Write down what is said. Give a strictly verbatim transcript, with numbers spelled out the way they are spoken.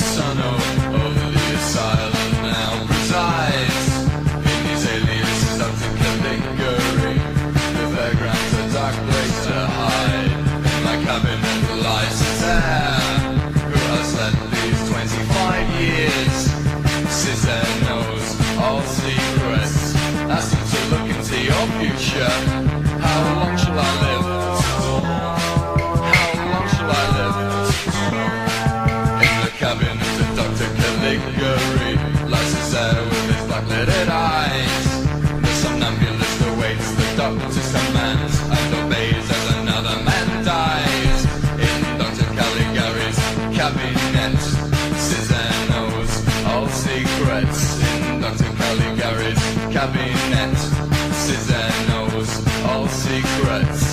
son of, of the asylum now resides in his aliases of the Kabinette. The fairground's a dark place to hide. In my cabinet lies a dare who has led these twenty-five years. Scissor knows all secrets. Ask him to look into your future. How long shall I live? How long shall I live? In the cabinet of Doctor Caligari lies his hair with his black-lidded eyes. The somnambulist awaits the doctor's commands and obeys as another man dies. In Doctor Caligari's cabinet, Scissor knows all secrets. In Doctor Caligari's cabinet, Scissor knows all secrets.